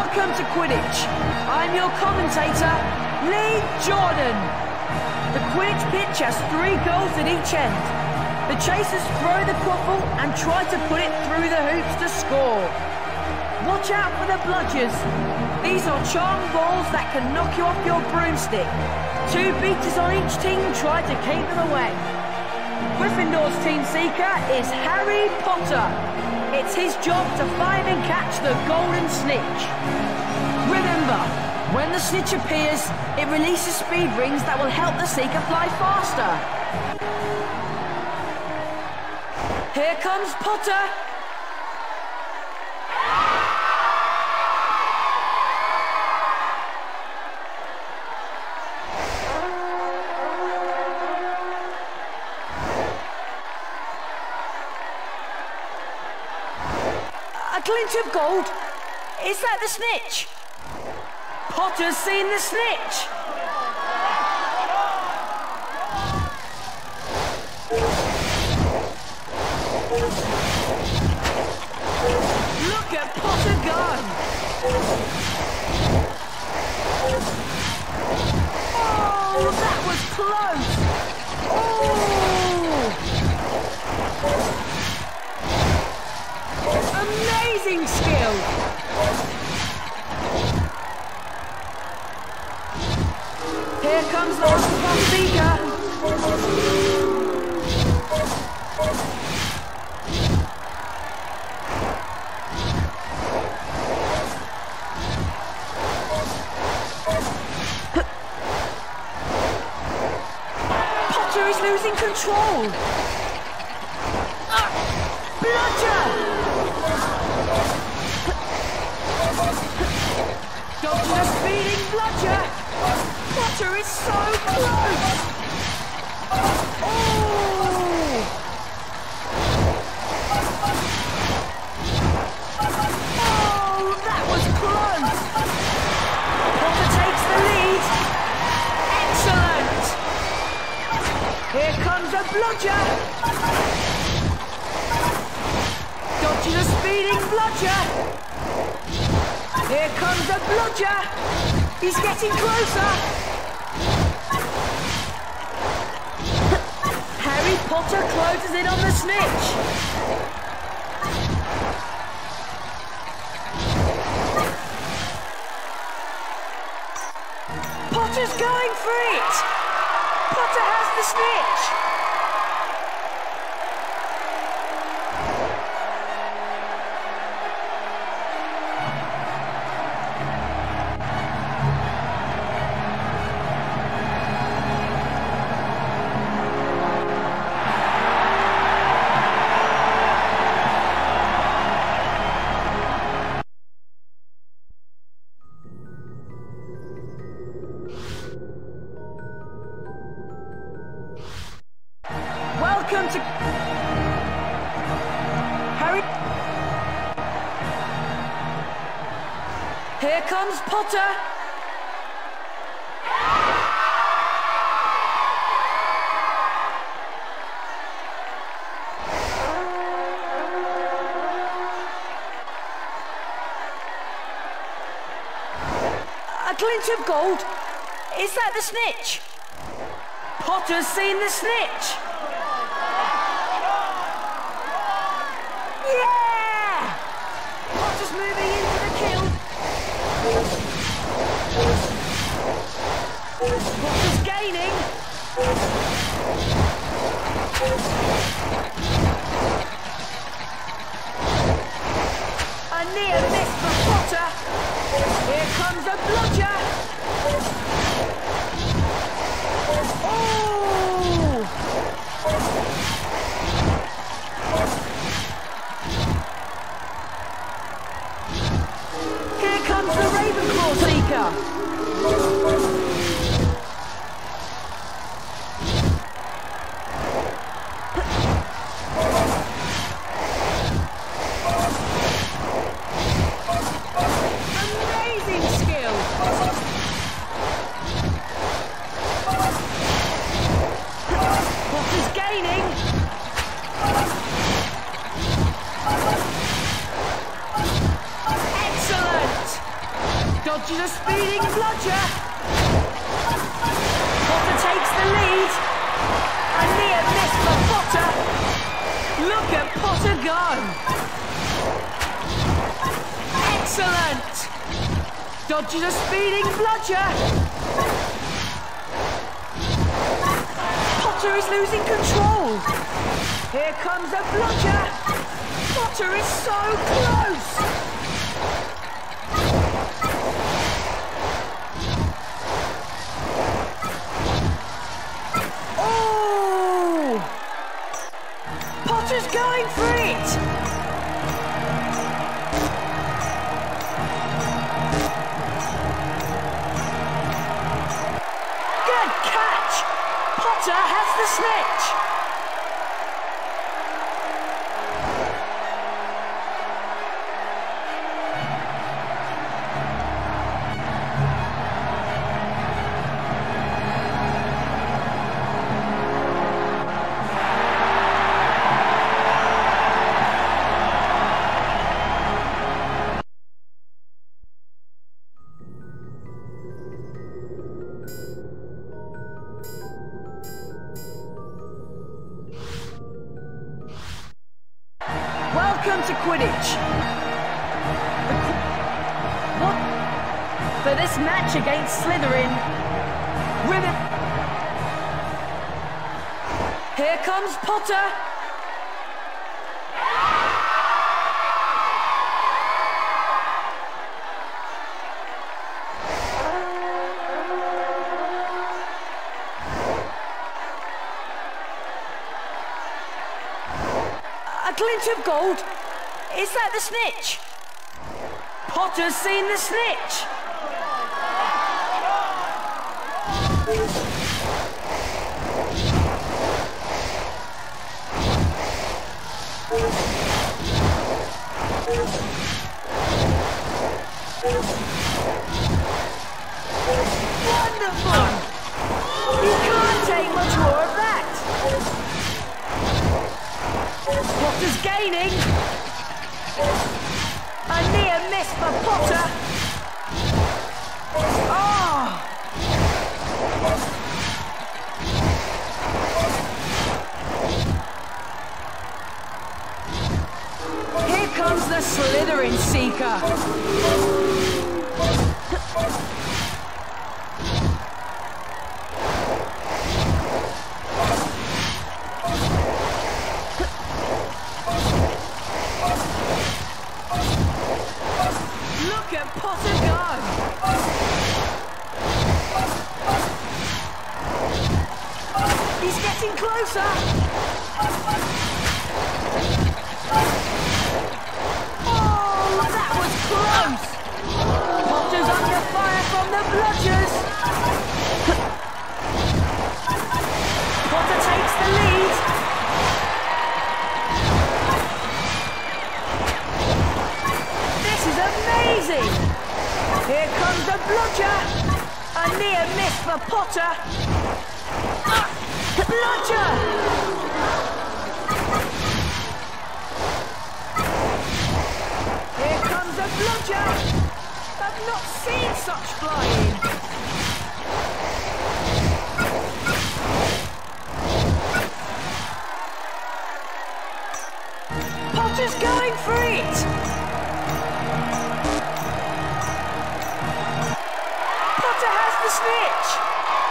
Welcome to Quidditch. I'm your commentator, Lee Jordan. The Quidditch pitch has 3 goals at each end. The chasers throw the quaffle and try to put it through the hoops to score. Watch out for the bludgers. These are charmed balls that can knock you off your broomstick. 2 beaters on each team try to keep them away. Gryffindor's team seeker is Harry Potter. It's his job to find and catch the golden snitch. Remember, when the snitch appears, it releases speed rings that will help the seeker fly faster. Here comes Potter. A glint of gold. Is that the snitch? Potter's seen the snitch. Look at Potter go. Oh, that was close. Oh. Amazing skill! Here comes the Hufflepuff seeker. Potter is losing control. Bludger! Dodging a speeding bludger! Potter is so close! Oh! Oh, that was close! Potter takes the lead! Excellent! Here comes a bludger! Dodging a speeding bludger! Here comes a bludger! He's getting closer! Harry Potter closes in on the snitch! Potter's going for it! Potter has the snitch! Welcome to Harry. Here comes Potter. A glint of gold. Is that the snitch? Potter's seen the snitch. Yeah! Potter's moving into the kill. Potter's gaining. A near miss for Potter. Here comes a bludger. Oh! Here comes the Ravenclaw seeker. Amazing skill. Potter's gaining. Excellent. Dodges a speeding bludger. Potter takes the lead. A near miss for Potter. Look at Potter go. Excellent. Dodges a speeding bludger. Potter is losing control. Here comes a bludger. Potter is so close. Potter's going for it! Good catch! Potter has the snitch! Welcome to Quidditch. What? For this match against Slytherin. Women. Here comes Potter. A glint of gold. Is that the snitch? Potter's seen the snitch. Wonderful. You can't take much more of that. Potter's gaining. A near miss for Potter. Oh! Here comes the Slytherin Seeker. Look at Potter go! He's getting closer! Oh, that was close! Potter's under fire from the bludgers! Potter takes the lead! Amazing! Here comes a bludger! A near miss for Potter! Bludger! Here comes a bludger! I've not seen such flying! Potter's going for it! The snitch!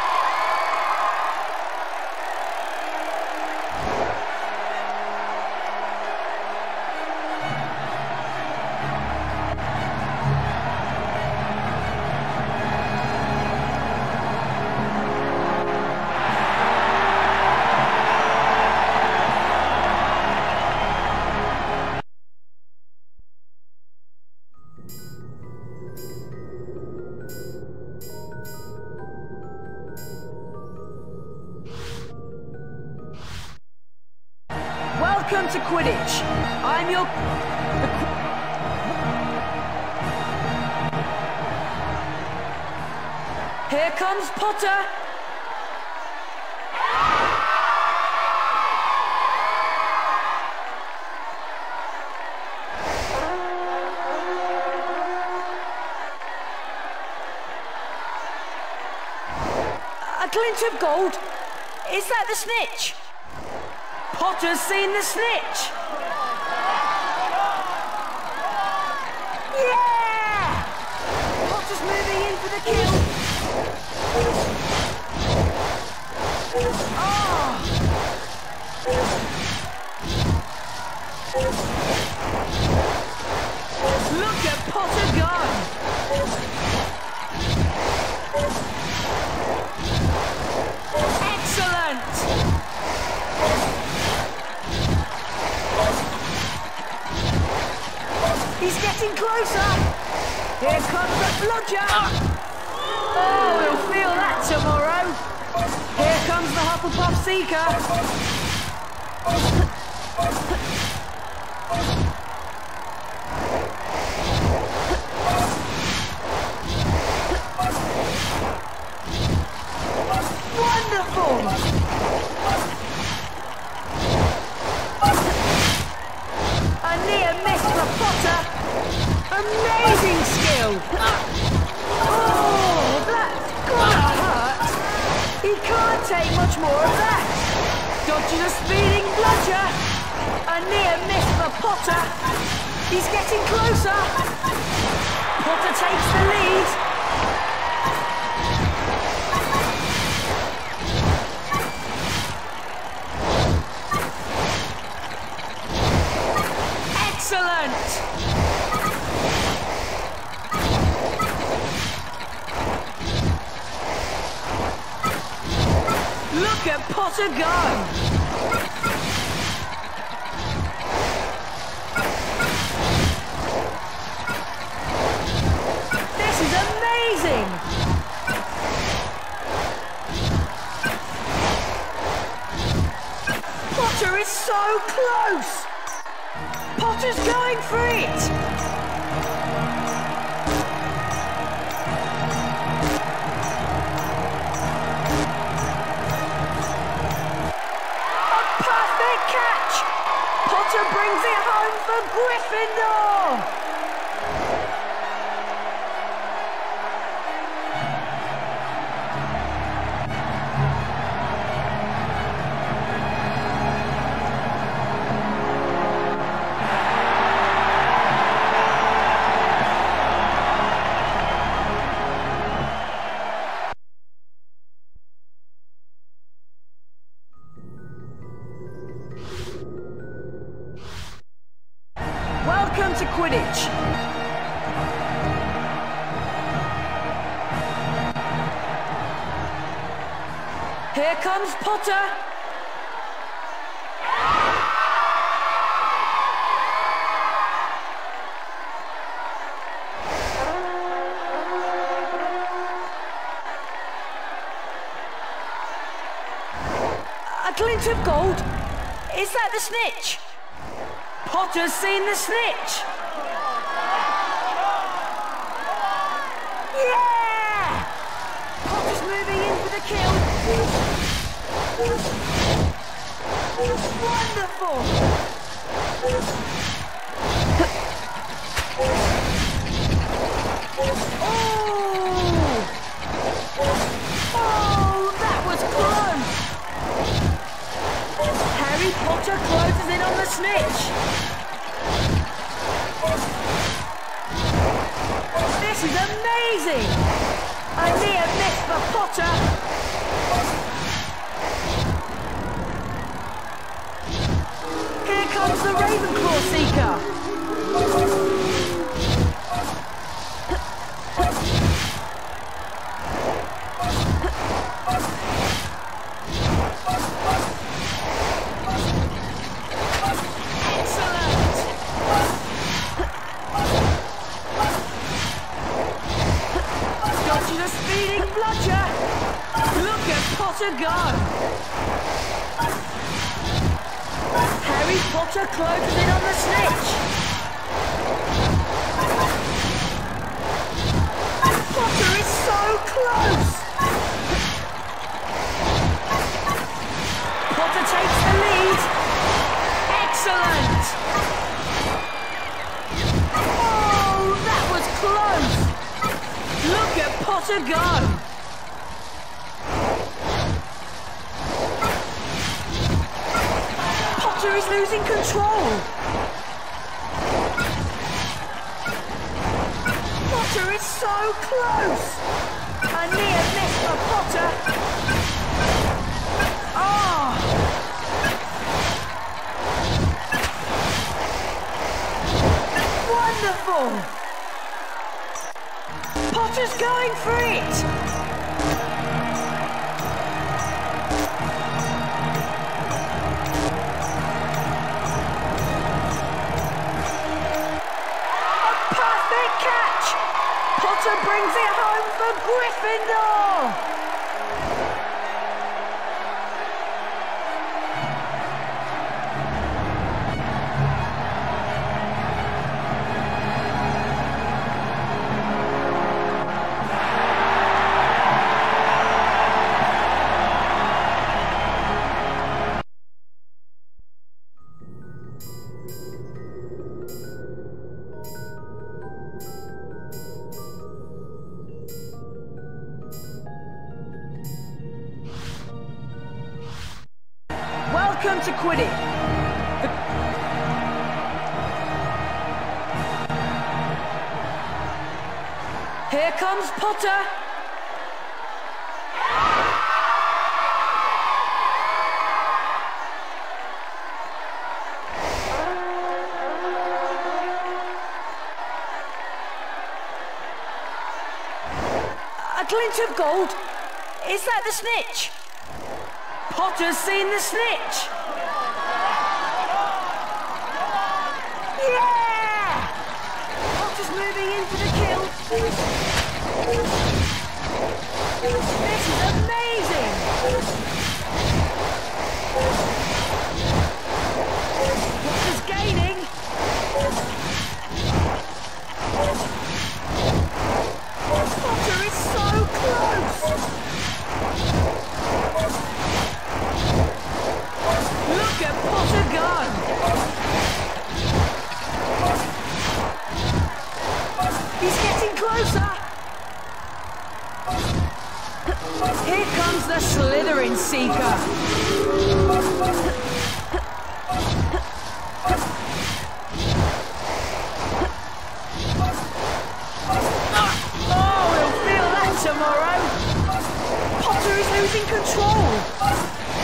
Welcome to Quidditch. I'm your... Here comes Potter. A glint of gold. Is that the snitch? Potter's seen the snitch. Yeah! Potter's moving in for the kill. Oh! Look at Potter go! Excellent! He's getting closer! Here comes the bludger! Oh, we'll feel that tomorrow! Here comes the Hufflepuff Seeker! Wonderful! A near miss for Potter. Amazing skill. Oh, that's gonna hurt. He can't take much more of that. Dodges a speeding bludger. A near miss for Potter. He's getting closer. Potter takes the lead. Excellent! Look at Potter go! This is amazing! Potter is so close! Potter's going for it! A perfect catch! Potter brings it home for Gryffindor! Welcome to Quidditch! Here comes Potter! A glint of gold! Is that the snitch? Potter's seen the snitch! Yeah! Potter's moving in for the kill! Wonderful! Oh, that was close! Harry Potter closes in on the snitch! This is amazing! A near miss for Potter! Here comes the Ravenclaw Seeker! Potter go! Harry Potter closes in on the snitch! Potter is so close! Potter takes the lead! Excellent! Oh, that was close! Look at Potter go! is losing control. Potter is so close. A near miss for Potter. Oh! Wonderful! Potter's going for it! Potter brings it home for Gryffindor! Welcome to Quidditch. Here comes Potter. A glint of gold. Is that the snitch? Potter's seen the snitch! Yeah! Potter's moving in for the kill. This is amazing! Potter's gaining. Potter is so close! Look at Potter go! He's getting closer! Here comes the Slytherin Seeker! Oh, we'll feel that tomorrow! Potter is losing control!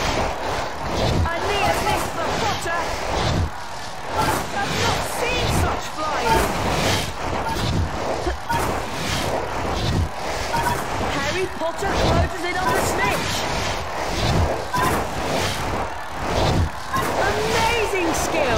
Potter! I've not seen such flying! Harry Potter closes in on the snitch! Amazing skill!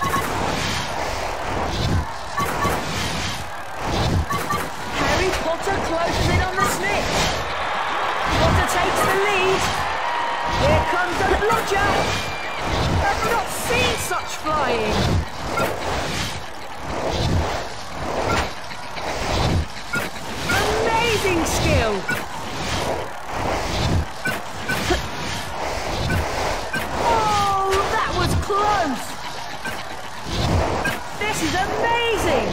Harry Potter closes in on the snitch! Potter takes the lead! Here comes the bludger! I've not seen such flying! Amazing skill! Oh, that was close! This is amazing!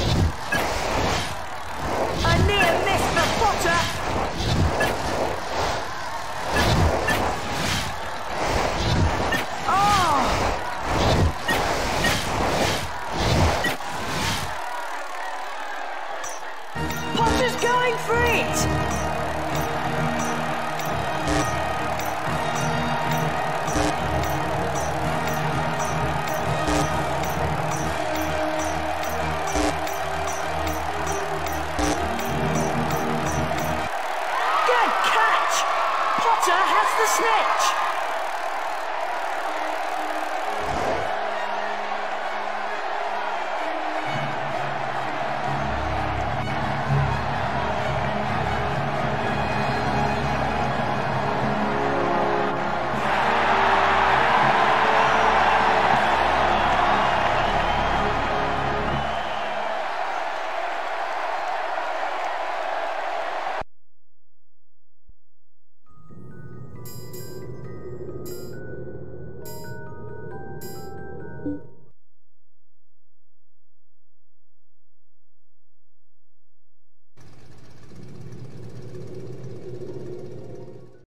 A near miss for Potter! Going for it! Good catch! Potter has the snitch!